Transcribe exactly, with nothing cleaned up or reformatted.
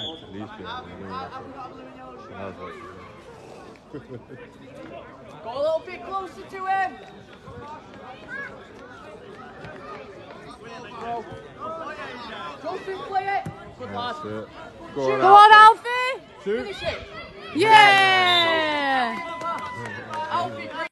These people, Go a little bit closer to him. Jospeph, play it. Good lad. Go Shoot. on, Go on, Alfie! Shoot. Finish it. Yeah! Alfie.